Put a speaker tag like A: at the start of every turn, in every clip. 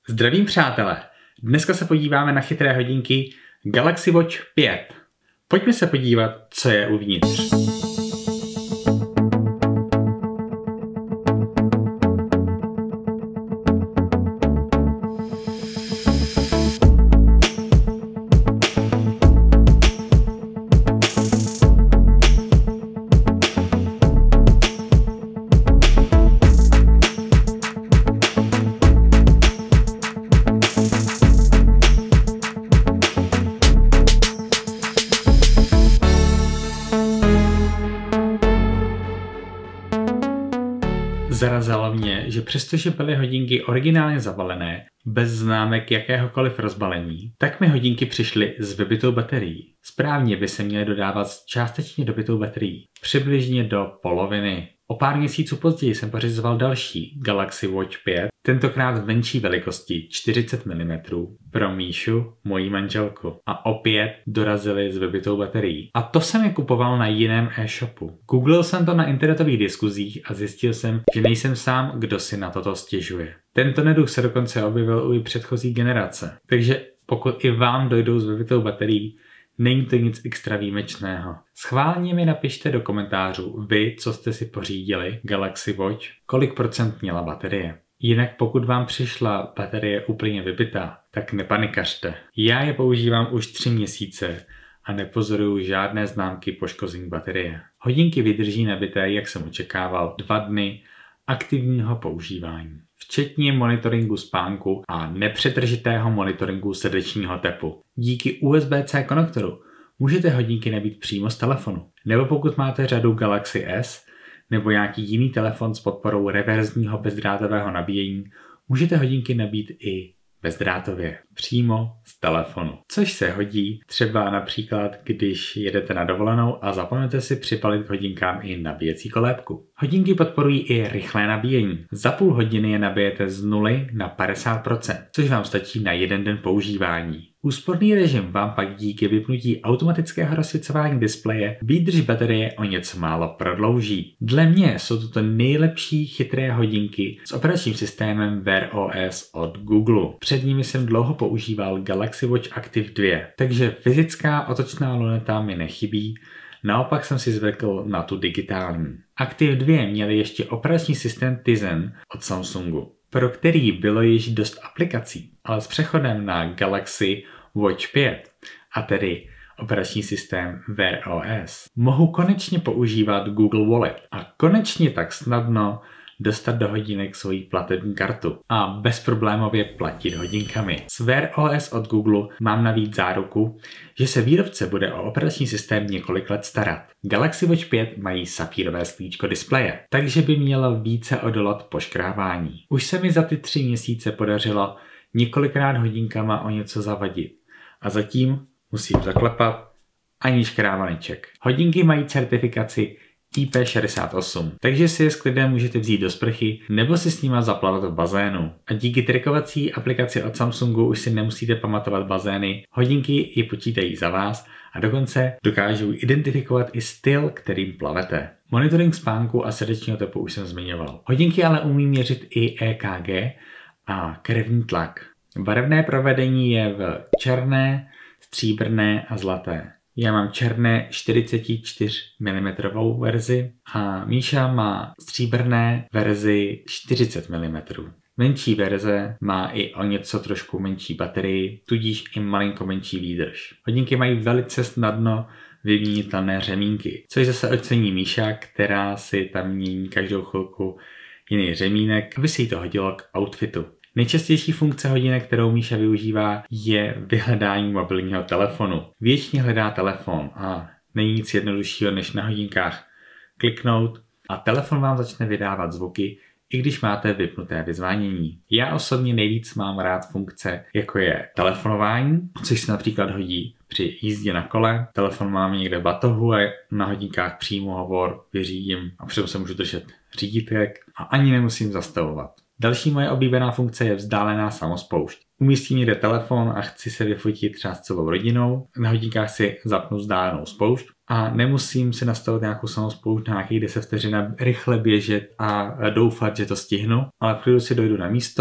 A: Zdravím přátelé, dneska se podíváme na chytré hodinky Galaxy Watch 5. Pojďme se podívat, co je uvnitř. Zarazilo mě, že přestože byly hodinky originálně zabalené, bez známek jakéhokoliv rozbalení, tak mi hodinky přišly s vybitou baterií. Správně by se měly dodávat s částečně dobitou baterií, přibližně do poloviny. O pár měsíců později jsem pořizoval další Galaxy Watch 5, tentokrát v menší velikosti 40 mm pro Míšu, moji manželku. A opět dorazily s vybitou baterií. A to jsem je kupoval na jiném e-shopu. Googlil jsem to na internetových diskuzích a zjistil jsem, že nejsem sám, kdo si na toto stěžuje. Tento neduch se dokonce objevil i předchozí generace. Takže pokud i vám dojdou s vybitou baterií, není to nic extra výjimečného. Schválně mi napište do komentářů vy, co jste si pořídili Galaxy Watch, kolik procent měla baterie. Jinak pokud vám přišla baterie úplně vybitá, tak nepanikařte. Já je používám už 3 měsíce a nepozoruju žádné známky poškození baterie. Hodinky vydrží nabité, jak jsem očekával, 2 dny aktivního používání. Včetně monitoringu spánku a nepřetržitého monitoringu srdečního tepu. Díky USB-C konektoru můžete hodinky nabít přímo z telefonu. Nebo pokud máte řadu Galaxy S nebo nějaký jiný telefon s podporou reverzního bezdrátového nabíjení, můžete hodinky nabít i bezdrátově, přímo z telefonu. Což se hodí třeba například, když jedete na dovolenou a zapomenete si připalit k hodinkám i nabíjecí kolébku. Hodinky podporují i rychlé nabíjení. Za půl hodiny je nabijete z 0 na 50%, což vám stačí na 1 den používání. Úsporný režim vám pak díky vypnutí automatického rozsvicování displeje výdrž baterie o něco málo prodlouží. Dle mě jsou to nejlepší chytré hodinky s operačním systémem Wear OS od Google. Před nimi jsem dlouho používal Galaxy Watch Active 2, takže fyzická otočná luneta mi nechybí, naopak jsem si zvykl na tu digitální. Active 2 měly ještě operační systém Tizen od Samsungu, pro který bylo již dost aplikací, ale s přechodem na Galaxy Watch 5, a tedy operační systém Wear OS, mohu konečně používat Google Wallet a konečně tak snadno dostat do hodinek svoji platební kartu a bezproblémově platit hodinkami. S Wear OS od Google mám navíc záruku, že se výrobce bude o operační systém několik let starat. Galaxy Watch 5 mají sapírové sklíčko displeje, takže by mělo více odolat poškrábání. Už se mi za ty 3 měsíce podařilo několikrát hodinkama o něco zavadit a zatím musím zaklepat ani škrávaneček. Hodinky mají certifikaci IP68, takže si je s klidem můžete vzít do sprchy nebo si s nima zaplavat v bazénu. A díky trikovací aplikaci od Samsungu už si nemusíte pamatovat bazény, hodinky ji počítají za vás a dokonce dokážou identifikovat i styl, kterým plavete. Monitoring spánku a srdečního tepu už jsem zmiňoval. Hodinky ale umí měřit i EKG a krevní tlak. Barevné provedení je v černé, stříbrné a zlaté. Já mám černé 44 mm verzi a Míša má stříbrné verzi 40 mm. Menší verze má i o něco trošku menší baterii, tudíž i malinko menší výdrž. Hodinky mají velice snadno vyměnitelné řemínky, což zase ocení Míša, která si tam mění každou chvilku jiný řemínek, aby se jí to hodilo k outfitu. Nejčastější funkce hodinek, kterou Míša využívá, je vyhledání mobilního telefonu. Většině hledá telefon a není nic jednoduššího, než na hodinkách kliknout a telefon vám začne vydávat zvuky, i když máte vypnuté vyzvánění. Já osobně nejvíc mám rád funkce, jako je telefonování, což se například hodí při jízdě na kole. Telefon mám někde v batohu a na hodinkách přímo hovor vyřídím a přitom se můžu držet řídítek a ani nemusím zastavovat. Další moje oblíbená funkce je vzdálená samospoušť. Umístím někde telefon a chci se vyfotit třeba s celou rodinou. Na hodinkách si zapnu vzdálenou spoušť a nemusím si nastavit nějakou samospoušť na nějakých 10 vteřin, rychle běžet a doufat, že to stihnu. Ale v klidu si dojdu na místo,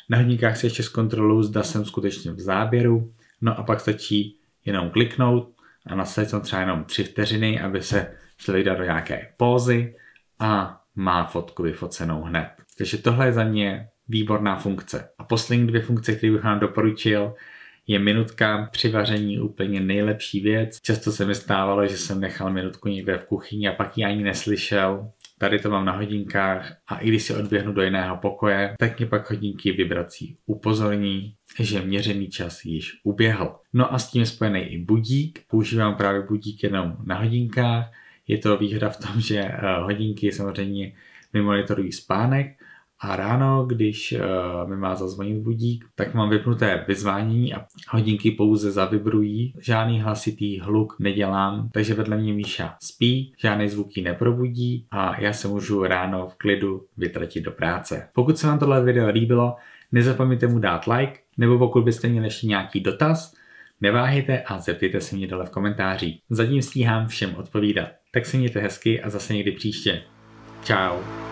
A: Na hodinkách si ještě zkontroluji, zda jsem skutečně v záběru, no a pak stačí jenom kliknout a nastavit jsem třeba jenom 3 vteřiny, aby se člověk dal do nějaké pózy a má fotku vyfocenou hned. Takže tohle je za mě výborná funkce. A poslední 2 funkce, které bych vám doporučil, je minutka při vaření, úplně nejlepší věc. Často se mi stávalo, že jsem nechal minutku někde v kuchyni a pak ji ani neslyšel. Tady to mám na hodinkách a i když si odběhnu do jiného pokoje, tak mě pak hodinky vibrací upozorní, že měřený čas již uběhl. No a s tím je spojený i budík. Používám právě budík jenom na hodinkách. Je to výhoda v tom, že hodinky samozřejmě mi monitorují spánek a ráno, když mi má zazvonit budík, tak mám vypnuté vyzvánění a hodinky pouze zavibrují. Žádný hlasitý hluk nedělám, takže vedle mě Míša spí, žádný zvuk ji neprobudí a já se můžu ráno v klidu vytratit do práce. Pokud se vám tohle video líbilo, nezapomeňte mu dát like, nebo pokud byste měli ještě nějaký dotaz, neváhejte a zeptejte se mě dole v komentářích. Zatím stíhám všem odpovídat. Tak se mějte hezky a zase někdy příště. Čau.